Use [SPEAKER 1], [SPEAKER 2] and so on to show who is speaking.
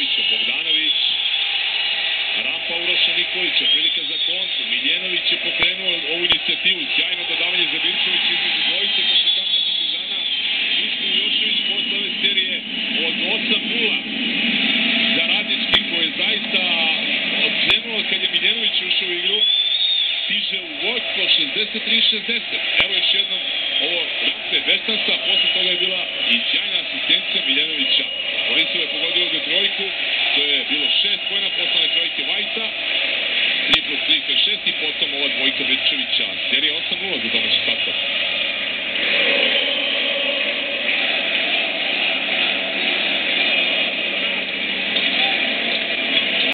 [SPEAKER 1] Miljenovića, Bogdanović, rampa Uroša Nikolića, prilika za kontru, Miljenović je pokrenuo ovu inicijativu, sjajno dodavanje za Birčević između dvojice košarkaša Partizana, Miško Milošević posle ove serije od 8-0 za Radnički koji je zaista odkrenuo kad je Miljenović ušao u igru, stiže u vodstvo 63-60. Evo još jednom ovo rampe Besansa, posle toga je bila i sjajna asistencija Miljenovića. Borisov je pogodio ovde trojku, to je bilo 6 pojena posle trojke Vajta, 3+3 je 6 i potom ova dvojka Birčevića. Serija 8-0 za domaći sastav.